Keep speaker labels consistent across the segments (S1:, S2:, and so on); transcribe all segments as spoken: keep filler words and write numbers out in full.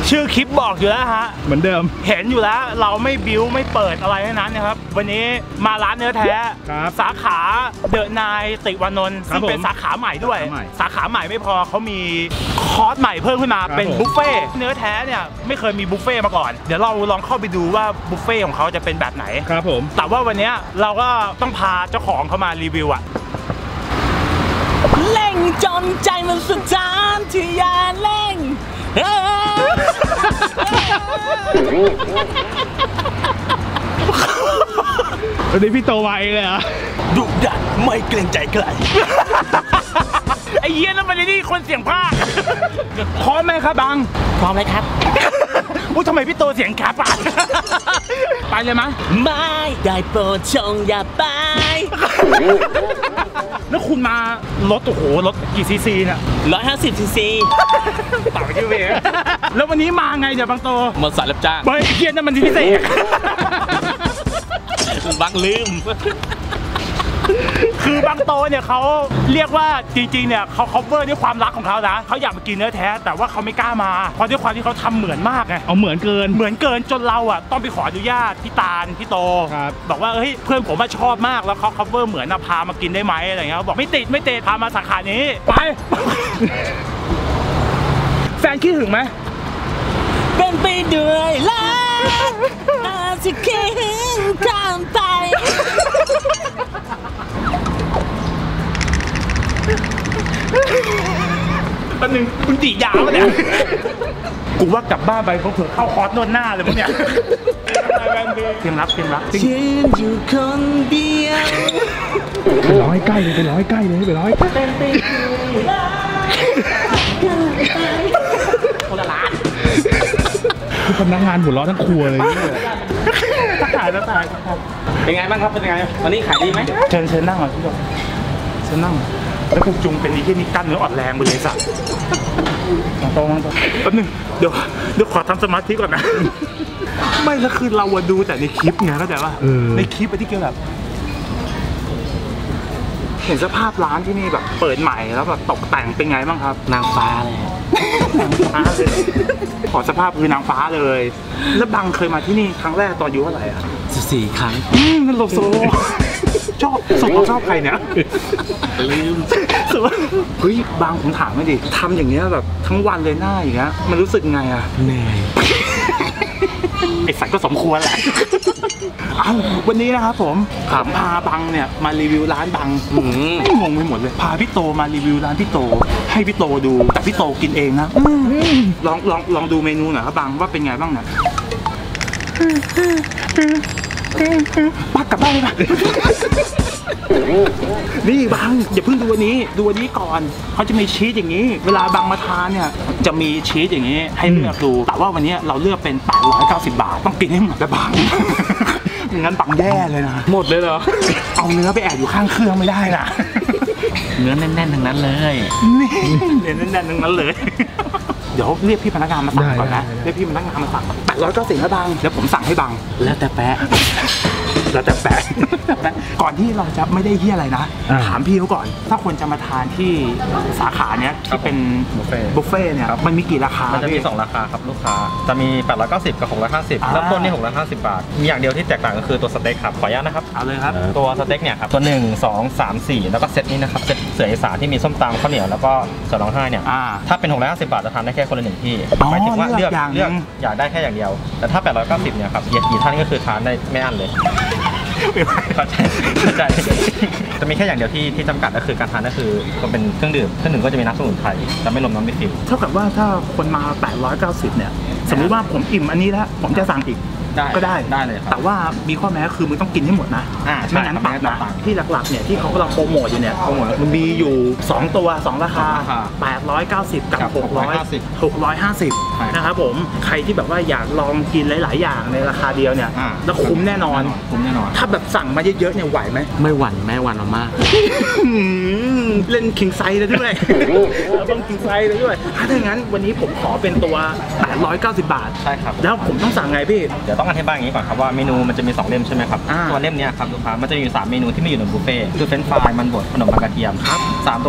S1: ชื่อคลิปบอกอยู่แล้วฮะ
S2: เหมือนเดิม
S1: เห็นอยู่แล้วเราไม่บิ้วไม่เปิดอะไรทั้งนั้นนะครับวันนี้มาร้านเนื้อแท้สาขาเดอะนายติวานนท์ซึ่งเป็นสาขาใหม่ด้วยสาขาใหม่ไม่พอเขามีคอร์สใหม่เพิ่มขึ้นมาเป็นบุฟเฟ่เนื้อแท้เนี่ยไม่เคยมีบุฟเฟ่มาก่อนเดี๋ยวเราลองเข้าไปดูว่าบุฟเฟ่ของเขาจะเป็นแบบไหน
S2: ครับผม
S1: แต่ว่าวันนี้เราก็ต้องพาเจ้าของเขามารีวิวอะ
S3: เล่งจนใจมันสุดจานที่ยาเล่ง
S2: วันนี้พี่โตมาเองเลยเหรอ
S3: ดุดันไม่เกรงใจใคร
S1: ไอ้เหี้ยนั่นมันนี่คนเสียงภาคพร้อมไหมครับบัง
S3: พร้อมเลยครับ
S1: อุ้ยทำไมพี่โตเสียงขาปาดไปเลยมั้ย
S3: ไม่ได้โปรดจงอย่าไป
S1: แล้วคุณมารถโอ้โหรถกี่ซีซีเนี่ย
S3: ร้อยห้าสิบซีซี
S1: ต่างไปที่เวแล้ววันนี้มาไงเนี่ยบางโต
S3: มอเตอร์ไซค์รับจ้าง
S1: เฮ้ยเกียร์นั่นมันพิเศษ
S3: บางลืม
S1: คือบางโตเนี่ยเขาเรียกว่าจริงๆเนี่ยเขา cover ด้วยความรักของเขานะเขาอยากมากินเนื้อแท้แต่ว่าเขาไม่กล้ามาเพราะด้วยความที่เขาทำเหมือนมากไง
S2: เอาเหมือนเกิน
S1: เหมือนเกินจนเราอ่ะต้องไปขออนุญาตพี่ตาลพี่โตบอกว่าเฮ้ยเพื่อนผมมาชอบมากแล้วเขา cover เหมือนนะพามากินได้ไหมอะไรเงี้ยบอกไม่ติดไม่ติดพามาสาขานี้ไปแฟนคิดถึงไหม
S3: เป็นไปด้วยรักอาจจะคิดข้ามไป
S1: ตอนหนึ่งคุณจียาวเนี่ยกูว่ากลับบ้านไปเขาเผื่อเข้าคอร์สนวดหน้าเลยพวกเนี้ยเตรียมรับเตรียมรับ
S3: ฉันอยู่คนเดียว
S2: ไปร้อยใกล้เลยไปร้อยใกล้เลยไปร้อย
S3: เป็นไปคนละล้าน
S2: คือพนักงานหัวเราะทั้งครัวเลย
S1: ทักทายทักทาย
S3: เป็นไงบ้างครับเป็นไงวันนี้ขายดีไหม
S1: เชิญเชิญนั่งก่อนพี่ดอกเชิญนั่งแล้วพวกจุงเป็นไอ้ที่นี่กั้นเนื้ออ่อนแรงไปเลยสัตว์ตรงตรงแป๊บนึงเดี๋ยวเดี๋ยวขอทำสมาธิก่อนนะไม่แล้วคือเราดูแต่ในคลิปไงเข้าใจป่ะในคลิปไอ้ที่เกี่ยวกับเห็นสภาพร้านที่นี่แบบเปิดใหม่แล้วแบบตกแต่งเป็นไงบ้างครับ
S3: นางฟ้าเลย
S1: นางฟ้าเลยขอสภาพคือนางฟ้าเลยแล้วบังเคยมาที่นี่ครั้งแรกตอนอายุเท่าไหร่อ่ะ
S3: สิบสี่ครั้ง
S1: อืมนั่นโลโซชอบสมชอบใครเนี่ย
S3: ลืม
S1: เฮ้ยบางผมถามไม่ดิทำอย่างเงี้ยแบบทั้งวันเลยหน้าอย่างเงี้ยมันรู้สึกไงอะ
S3: เหนื่อย
S1: ไอ้สัตว์ก็สมควรแหละเอาวันนี้นะครับผมถามพาบังเนี่ยมารีวิวร้านบังงงไปหมดเลยพาพี่โตมารีวิวร้านพี่โตให้พี่โตดูแต่พี่โตกินเองนะลองลองลองดูเมนูหน่อยครับบังว่าเป็นไงบ้างเนี่ยปักกลับบ้านเลยป่ะนี่บังอย่าเพิ่งดูวันนี้ดูวันนี้ก่อนเขาจะมีชีสอย่างนี้เวลาบังมาทานเนี่ยจะมีชีสอย่างนี้ให้เลือกดูแต่ว่าวันนี้เราเลือกเป็นแปดร้อยเก้าสิบบาทต้องกินให้หมดแล้วบังอย่างนั้นบังแย่เลยนะ
S3: หมดเลยเหรอ
S1: เอาเนื้อไปแอบอยู่ข้างเครื่องไม่ได้นะ
S3: เนื้อแน่นๆทั้งนั้นเลย
S1: นี่เนื้อแน่นๆทั้งนั้นเลยเดี๋ยวเรียกพี่พนักงานมาสั่งก่อนนะเรียกพี่พนักงานมาสั่งแปดร้อยเก้าสิบให้บังเดี๋ยวผมสั่งให้บัง
S3: แล้วแต่แปะ
S1: แล้วแต่แปะก่อนที่เราจะไม่ได้เฮี้ยอะไรนะถามพี่เขาก่อนถ้าคนจะมาทานที่สาขาเนี้ยที่เป็นบุฟเฟ่บุฟเฟ่เนี่ยมันมีกี่ราคา
S4: มันจะมีสองราคาครับลูกค้าจะมีแปดร้อยเก้าสิบกับหกร้อยห้าสิบเริ่มต้นที่หกร้อยห้าสิบบาทมีอย่างเดียวที่แตกต่างก็คือตัวสเต็กครับขออนุญาตนะครับ
S1: เอาเลยครับ
S4: ตัวสเต็กเนี่ยครับตัวหนึ่งสองสามสี่แล้วก็เซตนี้นะครับเซตเสืออีสานที่มีส้มตำข้าวเหนียวแล้วก็เสือร้องไห้เนี่ยถ้าเป็นหกร้อยห้าสิบบาทจะทานได้แค่คนละหนึ่งที่หมายถึงว่าเลือกเลือกอยากได้แค่อย่างเดียวแต่ถ้าแปดร้อยเก้าสิบเนี่ยครับกี่ท่านก็คือทานได้ไม่อั้นเลยเข้าใจเข้าใจจะมีแค่อย่างเดียวที่ที่จำกัดก็คือการทานก็คือก็เป็นเครื่องดื่มเครื่องดื่มก็จะมีน้ำสมุนไพรจะไม่รวมน้ำมิตร
S1: เท่ากับว่าถ้าคนมาแปดร้อยเก้าสิบเนี่ยสมมติว่าผมอิ่มอันนี้แล้วผมจะสั่งอีกก็ได้
S4: ได้เลย
S1: แต่ว่ามีข้อแม้คือมึงต้องกินให้หมดนะไม่งั้นตัดนะที่หลักๆเนี่ยที่เขากำลังโปรโมทอยู่เนี่ยมันมีอยู่สองตัวสองราคาแปดร้อยเก้าสิบกับหกร้อยหกร้อยห้าสิบนะครับผมใครที่แบบว่าอยากลองกินหลายๆอย่างในราคาเดียวเนี่ยแล้วคุ้มแน่นอน
S4: คุ้มแน่นอน
S1: ถ้าแบบสั่งมาเยอะๆเนี่ยไหวไหม
S3: ไม่หวั่นแม่หวั่นมาก
S1: เล่นคิงไซด์เลยด้วยต้องคิงไซด์เลยด้วยถ้าอย่างนั้นวันนี้ผมขอเป็นตัวแปดร้อยเก้าสิบบาท
S4: ใช่ครับ
S1: แล้วผมต้องสั่งไงพี่
S4: เดี๋ยวต้องอธิบายอย่างนี้ก่อนครับว่าเมนูมันจะมีสองเล่มใช่ไหมครับตัวเล่มนี้ครับลูกค้ามันจะมีอยู่สามเมนูที่ไม่อยู่ในบุฟเฟ่คือเฟรนช์ฟรายมันบดขนมปังกระเทียมครับสามตัวเนี้ย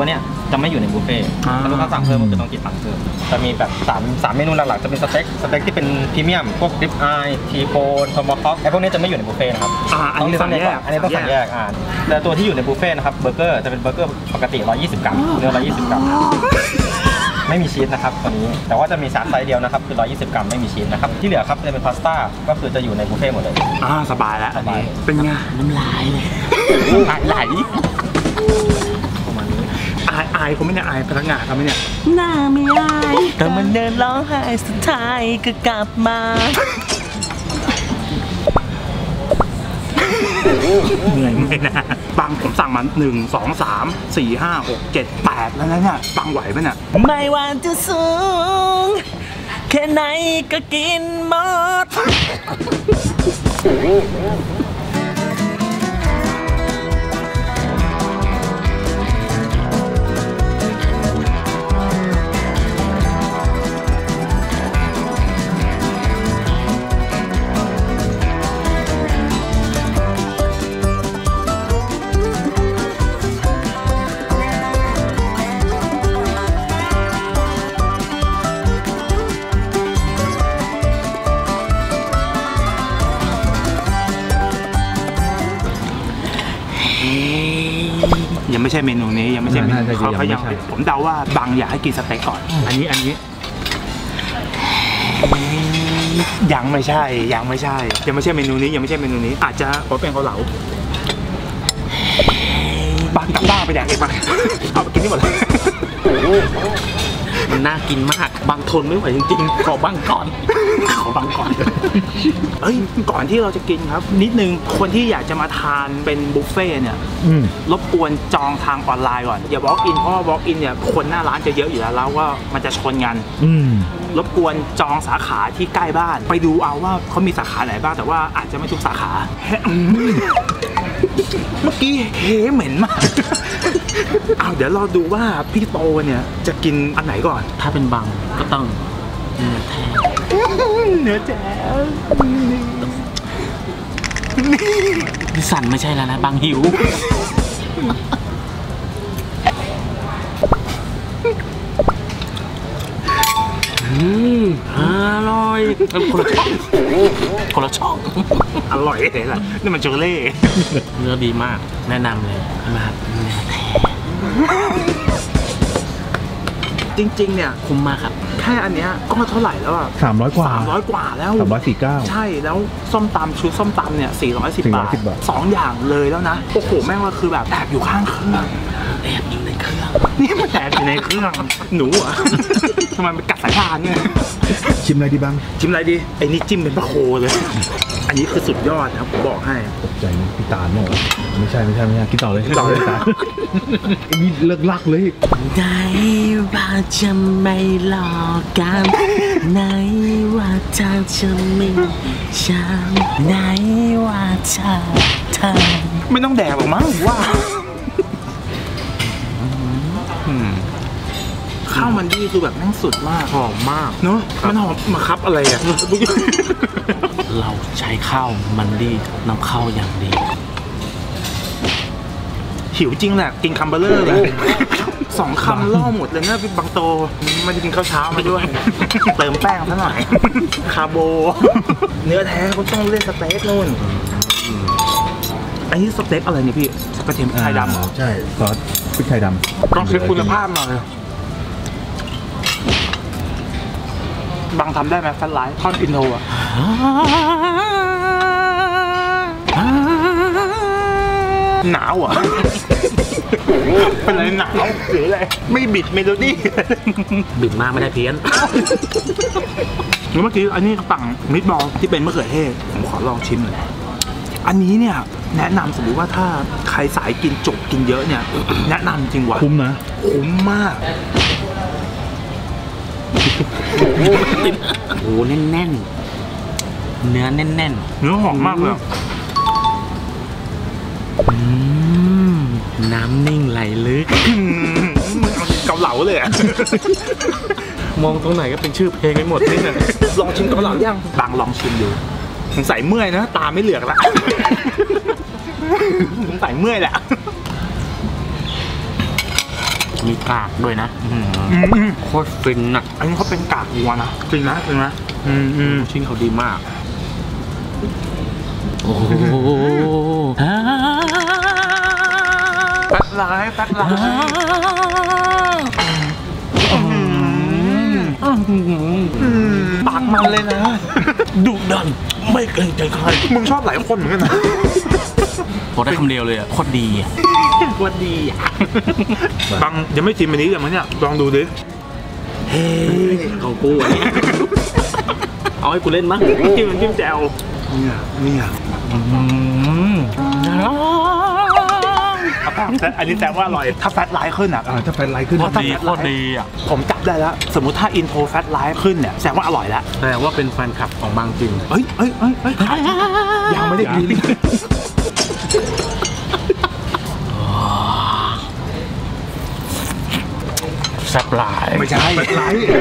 S4: จะไม่อยู่ในบุฟเฟ่ต์ถ้าลูกค้าสั่งเพิ่มก็คือต้องคิดตังค์เพิ่มจะมีแบบสามสามเมนูหลักๆจะเป็นสเต็กสเต็กที่เป็นพรีเมียมพวกริบอายทีโบนทอมค็อกไอ้พวกนี้จะไม่อยู่ในบุฟเฟ่ต์นะครับ
S1: อ่าอันนี้สั่งแยก
S4: อันนี้ต้องสั่งแยกอ่าแต่ตัวที่อยู่ในบุฟเฟ่ต์นะครับเบอร์เกอร์จะเป็นเบอร์เกอร์ปกติหนึ่งร้อยยี่สิบกรัมเนื้อหนึ่งร้อยยี่สิบกรัมไม่มีชีสนะครับตัวนี้แต่ว่าจะมีสามไซส์เดียวนะครับคือหนึ่งร้อยยี่สิบกรัมไม่มีชีสนะครับที่เหลือครับจะเป็นพาสต้าก็คือจะอยู่ในบุฟเฟ่ต์หมดเลย
S1: อ่าสบายแล้วอันนี้เป็นไง
S3: น้ำลายเลย
S1: ไหลไหลประมาณนี้อายอายเขาไม่ได้อายพนักงานเขาไม่เนี่ย
S3: หน้าไม่อายแต่มันเดินร้องไห้สุดท้ายก็กลับมา
S1: เหนื่อยไหมนะปังผมสั่งมาหนึ่งสองสามสี่ห้าหกเจ็ดแปดแล้วนะเนี่ยปังไหวไหมเนี่ย
S3: ไม่ว่าจะสูงแค่ไหนก็กินหมด
S1: ยังไม่ใช่เมนูนี้ยังไม่ใช่เมนูเขาเขายังผมเดาว่าบางอยากให้กินสเต็กก่อนอันนี้อันนี้ยังไม่ใช่ยังไม่ใช่ยังไม่ใช่เมนูนี้ยังไม่ใช่เมนูนี้อาจจะขอเป็นเขาเหลาบางกับบ้าไปแดกเองบ้างเอาไปกินนี่หมดเลย
S3: มันน่ากินมากบางทนไม่ไหวจริงๆขอบางก่อน
S1: ขอบางก่อนเอ้ยก่อนที่เราจะกินครับนิดนึงคนที่อยากจะมาทานเป็นบุฟเฟ่เนี่ยรบกวนจองทางออนไลน์ก่อนอย่า walk in เพราะว่า walk in เนี่ยคนหน้าร้านจะเยอะอยู่แล้วแล้วก็มันจะชนกันรบกวนจองสาขาที่ใกล้บ้านไปดูเอาว่าเขามีสาขาไหนบ้างแต่ว่าอาจจะไม่ทุกสาขาเมื่อกี้เฮ้เหม็นมากเอาเดี๋ยวเราดูว่าพี่โตเนี่ยจะกินอันไหนก่อน
S3: ถ้าเป็นบางก็ต้องเนื้อแท้
S1: เนื้อแท้
S3: ดิสันไม่ใช่แล้วนะบางหิวอืมอร่อยคนละช่องคนละช่อง
S1: อร่อยเลยล่ะนี่มันโจเล่
S3: เนื้อดีมากแนะนำเลยมาเนื้อแท้
S1: จริงๆเนี่ย
S3: คุ้มมากครับ
S1: แค่อันเนี้ยก็เท่าไหร่แล้วอ่ะ
S2: สามร้อยกว่า
S1: สามร้อยกว่าแล้ว
S2: สามร้อยสี่เก้า
S1: ใช่แล้วส้มตำชุดส้มตำเนี่ยสี่ร้อยสิบบาทสองอย่างเลยแล้วนะโอ้โหแม่งว่าคือแบบแอบอยู่ข้างเครื่อง
S3: แอบอยู่ในเครื่อง
S1: นี่มันแอบอยู่ในเครื่องหนูอ่ะทำไมมันกัดสายพานเนี่ย
S2: ชิมอะไรดีบ้าง
S1: ชิมอะไรดีไอ้นี่จิ้มเป็นพระโคเลยอันนี้คือสุดยอดครับผมบอกให้
S2: ตกใจนะพี่ตาลเนาะไม่ใช่ไม่ใช่ไม่ใช่กินต่อเลย
S1: กินต่อเลยตา
S2: ไอ้นี่เลิกลักเลย
S3: ได้ว่าจะไม่หลอกกันไหนว่าเธอจะไม่ฉันไหนว่าเธอเธอ
S1: ไม่ต้องแดกหรอกมั้งว่าข้าวมันดีคือแบบแม่งสุดมาก
S3: หอมมาก
S1: เนาะมันหอมมาครับอะไรอ่ะ
S3: เราใช้ข้าวมันดีนำเข้าอย่างดี
S1: หิวจริงแหละกินคัมเบอร์เลอร์เลยสองคำล่อหมดเลยนะพี่บางโตมันจะกินข้าวเช้ามาด้วยเติมแป้งซะหน่อยคาร์โบเนื้อแท้เขาต้องเล่นสเต็กนู่นอันนี้สเต็กอะไรเนี่ยพี่กระเทียมไทยดำ
S2: ใช่ซอสพริกไทยด
S1: ำต้องเช็คคุณภาพหน่อยบางทำได้ไหมแฟนไลท์ท่อนอินโทรอ่ะหนาวอ่ะเป็นอะไรหนาวหรืออะไรไม่บิดเมโลดี้
S3: บิดมากไม่ได้เพี้ยน
S1: เมื่อกี้อันนี้ฝั่งมิตบอลที่เป็นมะเขือเทศผมขอลองชิมหน่อยอันนี้เนี่ยแนะนำสมมติว่าถ้าใครสายกินจุกกินเยอะเนี่ยแนะนำจริงว่ะ
S2: คุ้มนะ
S1: คุ้มมาก
S3: โอ้แน่นแน่นเนื้อแน่นแน่น
S1: เนื้อหอมมากเลย
S3: น้ำนิ่งไหลลึก
S1: มันเกาเหลาเลยอ่ะ
S3: มองตรงไหนก็เป็นชื่อเพลงไปหมดนี่นะ
S1: ลองชิมเกาเหลายังบางลองชิมดูสงสัยเมื่อยนะตาไม่เหลือกละสงสัยเมื่อยแหละ
S3: มีกากด้วยนะโคตรฟินอ่ะ
S1: อันนี้เขาเป็นกากวัวนะจริงนะจริงนะอืมอืม
S3: ชิ้นเขาดีมากโอ้โห
S1: แฟตไลท์แฟตไลท์ปากมันเลยนะดุดันไม่เกรงใจใครมึงชอบหลายคนเหมือนกันนะ
S3: พอได้คำเดียวเลยอ่ะโคตรดีอ่ะโคตรดีอ่ะ
S1: บังยังไม่ชิมอันนี้เลยมั้ยเนี่ยลองดูดิ
S3: เฮ้ยของกูอ่ะเอาให้กูเล่นมั้ง
S1: จิ้มจิ้มแจ่วเนี่ยเนี่ยแต่อันนี้แสดงว่าอร่อยถ้าแฟตไลท์ขึ้นอ่ะ
S2: ถ้าแฟตไลท์ขึ้น
S3: โคตรดีโคตรดีอ่ะ
S1: ผมจับได้แล้วสมมุติถ้าอินโทรแฟตไลท์ขึ้นเนี่ยแสดงว่าอร่อยแล้ว
S3: แสดงว่าเป็นแฟนคลับของบางจริง
S1: เฮ้ยเฮ้ยเฮ้ยเฮ้ยยังไม่ได้กิน
S3: แซ่บหลาย
S1: ไม่ใช่แฟตไลท์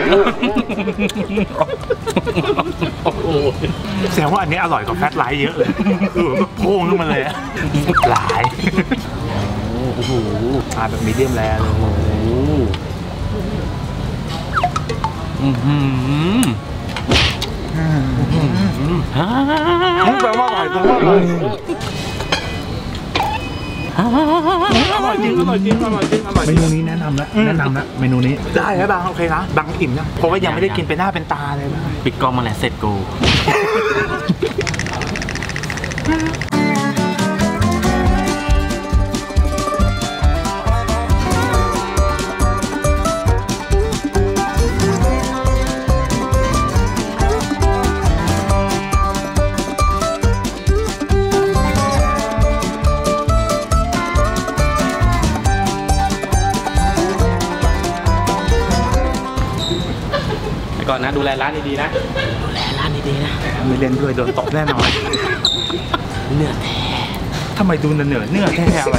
S1: แสดงว่าอันนี้อร่อยกว่าแฟตไลท์เยอะเลยคือโพ่งขึ้นมาเลยหลายโอ้โหทานแบบมีเดียมแรร์เลยโอ้โห
S3: อือหือ
S1: มึงแปลว่าอะไรแปลว่าอะไรอร่อยจริงอร่อยจริงอร่อยจริงอร่อย
S2: เมนูนี้แนะนำแล้วแนะนำแล้วเมนูนี้
S1: ได้ครับบางโอเคนะบางอิ่มนะเพราะว่ายังไม่ได้กินเป็นหน้าเป็นตาเลยนะ
S3: ปิดกล้องมาแล้วเสร็จกูก่อนนะดูแลร้านดีๆนะ
S1: ดูแลร้านดีๆนะไม่เล่นด้วยโดนตบแน่นอน
S3: เนื้อแท้
S1: ทำไมดูเนื้อเนื้อแท้อะไร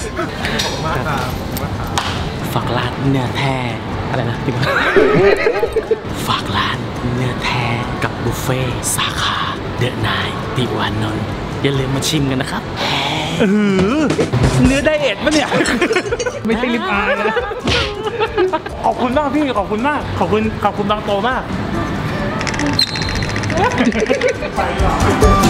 S3: ฝากร้านเนื้อแท้อะไรนะพี่ฝากร้านเนื้อแท้กับบุฟเฟ่สาขาเดอะไนท์ติวานนท์อย่าลืมมาชิมกันนะครับ
S1: เออเนื้อไดเอทปะเนี่ย
S2: ไม่ใช่ลิปอายนะ
S1: ขอบคุณมากพี่ขอบคุณมากขอบคุณขอบคุณบางโตมาก